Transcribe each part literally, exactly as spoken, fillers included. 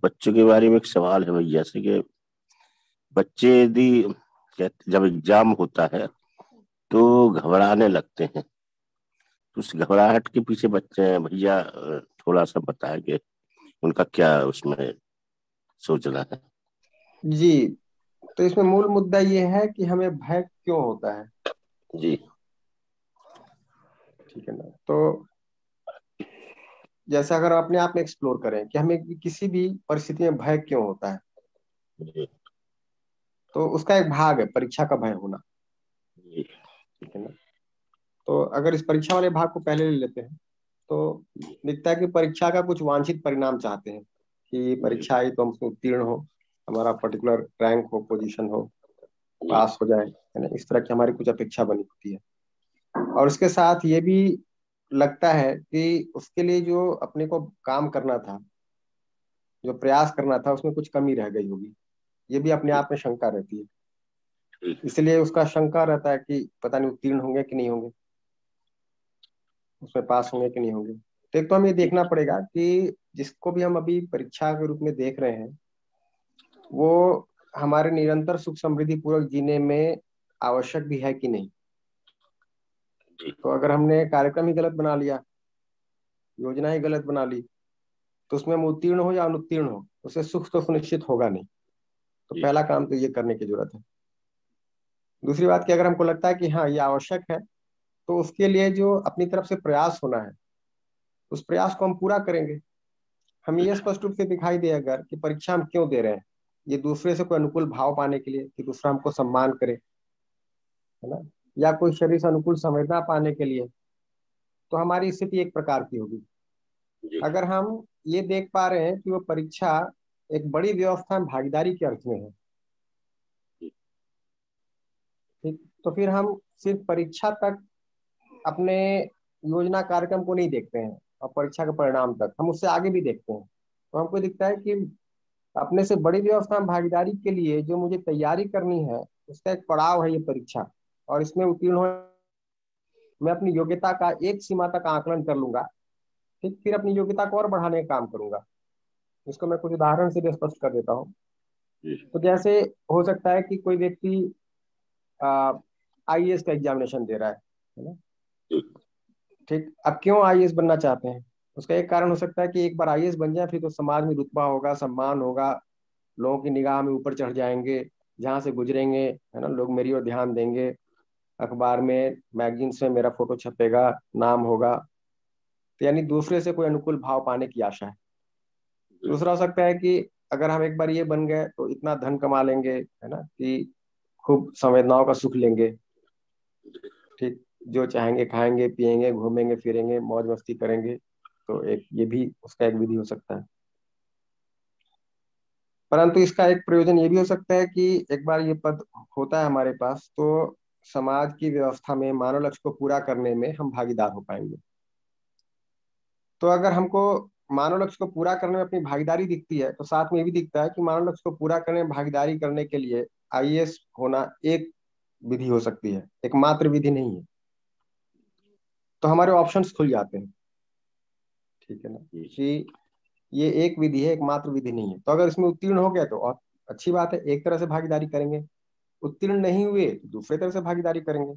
बच्चों के बारे में एक सवाल है भाई, जैसे कि बच्चे यदि कहते- जब एग्जाम होता है तो घबराने लगते हैं, तो उस घबराहट के पीछे बच्चे भैया अ, थोड़ा सा बताया कि उनका क्या उसमें सोचना है। जी। तो इसमें मूल मुद्दा ये है कि हमें भय क्यों होता है। जी। ठीक है ना। तो जैसे अगर अपने आप में एक्सप्लोर करें कि हमें किसी भी परिस्थिति में भय क्यों होता है, जी। तो उसका एक भाग है परीक्षा का भय होना। जी। ठीक है ना। तो अगर इस परीक्षा वाले भाग को पहले ले लेते हैं तो दिखता है कि परीक्षा का कुछ वांछित परिणाम चाहते हैं कि जी। परीक्षा आई तो हम उसमें उत्तीर्ण हो, हमारा पर्टिकुलर रैंक हो, पोजीशन हो, जी। पास हो जाए, है ना। इस तरह की हमारी कुछ अपेक्षा बनी होती है। और उसके साथ ये भी लगता है कि उसके लिए जो अपने को काम करना था, जो प्रयास करना था, उसमें कुछ कमी रह गई होगी। ये भी अपने जी। आप में शंका रहती है। जी। इसलिए उसका शंका रहता है कि पता नहीं उत्तीर्ण होंगे कि नहीं होंगे, उसमें पास होंगे कि नहीं होंगे। तो एक तो हमें ये जी। देखना पड़ेगा कि जिसको भी हम अभी परीक्षा के रूप में देख रहे हैं, वो हमारे निरंतर सुख समृद्धि पूर्वक जीने में आवश्यक भी है कि नहीं। जी। तो अगर हमने कार्यक्रम ही गलत बना लिया, योजना ही गलत बना ली, तो उसमें हम उत्तीर्ण हो या अनुत्तीर्ण हो, उससे सुख तो सुनिश्चित होगा नहीं। तो जी। पहला काम तो ये करने की जरूरत है। दूसरी बात कि अगर हमको लगता है कि हाँ ये आवश्यक है, तो उसके लिए जो अपनी तरफ से प्रयास होना है, उस प्रयास को हम पूरा करेंगे। हमें ये स्पष्ट रूप से दिखाई दे अगर कि परीक्षा हम क्यों दे रहे हैं, ये दूसरे से कोई अनुकूल भाव पाने के लिए कि दूसरा हमको सम्मान करे, है ना, या कोई शरीर से अनुकूल संवेदना पाने के लिए, तो हमारी स्थिति एक प्रकार की होगी। जी। अगर हम ये देख पा रहे हैं कि वो परीक्षा एक बड़ी व्यवस्था में भागीदारी के अर्थ में है, ठीक, तो फिर हम सिर्फ परीक्षा तक अपने योजना कार्यक्रम को नहीं देखते हैं और परीक्षा के परिणाम तक हम उससे आगे भी देखते हैं। तो हमको दिखता है कि अपने से बड़ी व्यवस्था में भागीदारी के लिए जो मुझे तैयारी करनी है, उसका एक पड़ाव है ये परीक्षा। और इसमें उत्तीर्ण हो मैं अपनी योग्यता का एक सीमा तक आकलन कर लूंगा, ठीक, फिर अपनी योग्यता को और बढ़ाने का काम करूंगा। इसको मैं कुछ उदाहरण से भी स्पष्ट कर देता हूँ। जी। तो जैसे हो सकता है कि कोई व्यक्ति आई ए एस का एग्जामिनेशन दे रहा है है ना। जी। ठीक, अब क्यों आई ए एस बनना चाहते हैं, उसका एक कारण हो सकता है कि एक बार आई ए एस बन जाए फिर तो समाज में रुतबा होगा, सम्मान होगा, लोगों की निगाह में ऊपर चढ़ जाएंगे, जहां से गुजरेंगे, है ना, लोग मेरी ओर ध्यान देंगे, अखबार में मैगजीन में मेरा फोटो छपेगा, नाम होगा। तो यानी दूसरे से कोई अनुकूल भाव पाने की आशा है। जी। दूसरा हो सकता है कि अगर हम एक बार ये बन गए तो इतना धन कमा लेंगे, है ना, कि खूब संवेदनाओं का सुख लेंगे, ठीक, जो चाहेंगे खाएंगे पिएंगे, घूमेंगे फिरेंगे, मौज मस्ती करेंगे। तो एक ये भी उसका एक विधि हो सकता है। परंतु इसका एक प्रयोजन ये भी हो सकता है कि एक बार ये पद होता है हमारे पास तो समाज की व्यवस्था में मानव लक्ष्य को पूरा करने में हम भागीदार हो पाएंगे। तो अगर हमको मानव लक्ष्य को पूरा करने में अपनी भागीदारी दिखती है, तो साथ में ये भी दिखता है कि मानव लक्ष्य को पूरा करने में भागीदारी करने के लिए आई ए एस होना एक विधि हो सकती है, एकमात्र विधि नहीं है। तो हमारे ऑप्शंस खुल जाते हैं। ठीक है ना, जी। कि ये एक विधि है, एकमात्र विधि नहीं है। तो अगर इसमें उत्तीर्ण हो गया तो और अच्छी बात है, एक तरह से भागीदारी करेंगे। उत्तीर्ण नहीं हुए तो दूसरे तरह से भागीदारी करेंगे।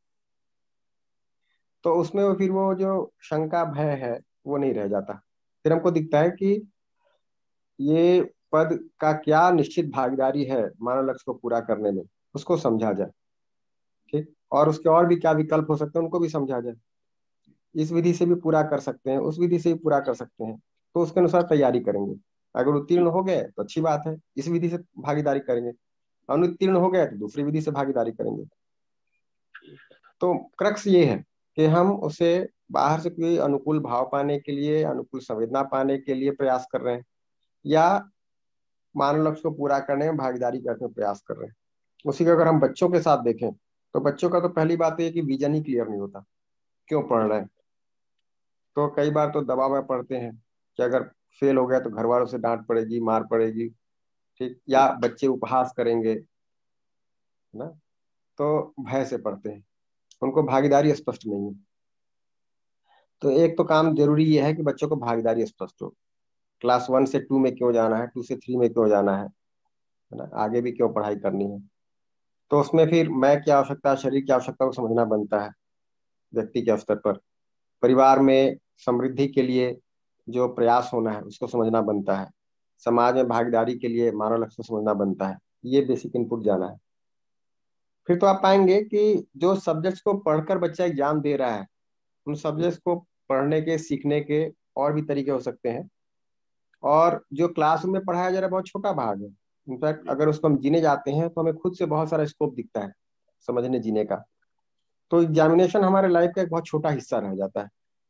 तो उसमें वो फिर वो जो शंका भय है वो नहीं रह जाता। फिर हमको दिखता है कि ये पद का क्या निश्चित भागीदारी है मानव लक्ष्य को पूरा करने में, उसको समझा जाए, ठीक, और उसके और भी क्या विकल्प हो सकते हैं उनको भी समझा जाए। इस विधि से भी पूरा कर सकते हैं, उस विधि से भी पूरा कर सकते हैं, तो उसके अनुसार तैयारी करेंगे। अगर उत्तीर्ण हो गए तो अच्छी बात है, इस विधि से भागीदारी करेंगे। अनुत्तीर्ण हो गए तो दूसरी विधि से भागीदारी करेंगे। तो क्रक्स ये है कि हम उसे बाहर से कोई अनुकूल भाव पाने के लिए, अनुकूल संवेदना पाने के लिए प्रयास कर रहे हैं, या मानव लक्ष्य को पूरा करने में भागीदारी करने में प्रयास कर रहे हैं। उसी को अगर हम बच्चों के साथ देखें तो बच्चों का तो पहली बात ये कि विजन ही क्लियर नहीं होता, क्यों पढ़ रहे हैं। तो कई बार तो दबाव में पढ़ते हैं कि अगर फेल हो गया तो घर वालों से डांट पड़ेगी, मार पड़ेगी, ठीक, या बच्चे उपहास करेंगे, है ना। तो भय से पढ़ते हैं, उनको भागीदारी स्पष्ट नहीं है। तो एक तो काम जरूरी ये है कि बच्चों को भागीदारी स्पष्ट हो। क्लास वन से टू में क्यों जाना है, टू से थ्री में क्यों जाना है है ना, आगे भी क्यों पढ़ाई करनी है। तो उसमें फिर मैं क्या आवश्यकता है, शरीर की आवश्यकता को समझना बनता है व्यक्ति के स्तर पर। परिवार में समृद्धि के लिए जो प्रयास होना है उसको समझना बनता है। समाज में भागीदारी के लिए मानव लक्ष्य को समझना बनता है। ये बेसिक इनपुट जाना है। फिर तो आप पाएंगे कि जो सब्जेक्ट्स को पढ़कर बच्चा एग्जाम दे रहा है, उन सब्जेक्ट्स को पढ़ने के सीखने के और भी तरीके हो सकते हैं। और जो क्लासरूम में पढ़ाया जा रहा है बहुत छोटा भाग है। इनफैक्ट अगर उसको हम जीने जाते हैं तो हमें खुद से बहुत सारा स्कोप दिखता है समझने जीने का। तो एग्जामिनेशन हमारे लाइफ का एक बहुत छोटा हिस्सा रह जाता है।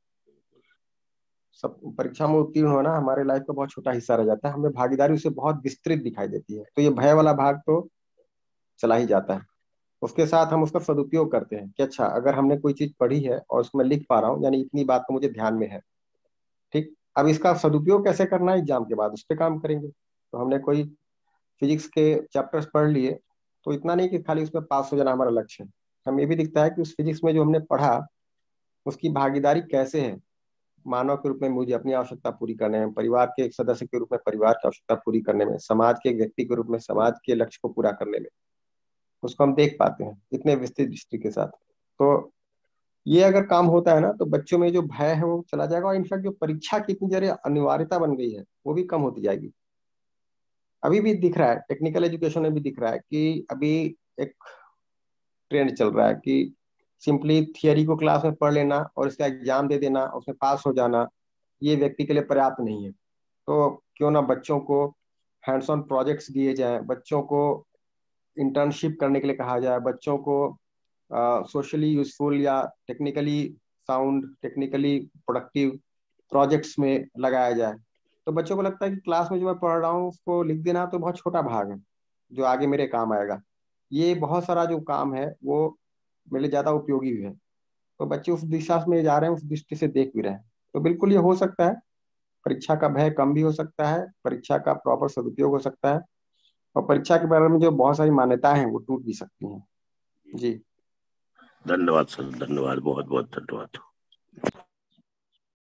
सब परीक्षा में उत्तीर्ण होना हमारे लाइफ का बहुत छोटा हिस्सा रह जाता है, हमें भागीदारी उससे बहुत विस्तृत दिखाई देती है। तो ये भय वाला भाग तो चला ही जाता है। उसके साथ हम उसका सदुपयोग करते हैं कि अच्छा अगर हमने कोई चीज पढ़ी है और उसको मैं लिख पा रहा हूँ, यानी इतनी बात तो मुझे ध्यान में है। ठीक, अब इसका सदुपयोग कैसे करना है एग्जाम के बाद उस पर काम करेंगे। तो हमने कोई फिजिक्स के चैप्टर्स पढ़ लिए, तो इतना नहीं कि खाली उसमें पास हो जाना हमारा लक्ष्य है। हमें ये भी दिखता है कि उस फिजिक्स में जो हमने पढ़ा उसकी भागीदारी कैसे है मानव के रूप में मुझे अपनी आवश्यकता पूरी करने में, परिवार के एक सदस्य के रूप में परिवार की आवश्यकता पूरी करने में, समाज के एक व्यक्ति के रूप में समाज के लक्ष्य को पूरा करने में। उसको हम देख पाते हैं इतने विस्तृत दृष्टि के साथ। तो ये अगर काम होता है ना तो बच्चों में जो भय है वो चला जाएगा, और इनफैक्ट जो परीक्षा की इतनी जरूरी अनिवार्यता बन गई है वो भी कम होती जाएगी। अभी भी दिख रहा है, टेक्निकल एजुकेशन में भी दिख रहा है कि अभी एक ट्रेंड चल रहा है कि सिंपली थियरी को क्लास में पढ़ लेना और इसका एग्जाम दे देना, उसमें पास हो जाना, ये व्यक्ति के लिए पर्याप्त नहीं है। तो क्यों ना बच्चों को हैंड्स ऑन प्रोजेक्ट्स दिए जाए, बच्चों को इंटर्नशिप करने के लिए कहा जाए, बच्चों को सोशली यूजफुल या technically sound, technically productive projects में लगाया जाए। तो बच्चों को लगता है कि क्लास में जो मैं पढ़ रहा हूँ उसको लिख देना तो बहुत छोटा भाग है जो आगे मेरे काम आएगा। ये बहुत सारा जो काम है वो मेरे लिए ज्यादा उपयोगी भी है। तो बच्चे उस दिशा में जा रहे हैं, उस दृष्टि से देख भी रहे हैं। तो बिल्कुल ये हो सकता है, परीक्षा का भय कम भी हो सकता है, परीक्षा का प्रॉपर सदुपयोग हो सकता है, और परीक्षा के बारे में जो बहुत सारी मान्यताएं हैं वो टूट भी सकती हैं। जी धन्यवाद सर, धन्यवाद, बहुत बहुत धन्यवाद।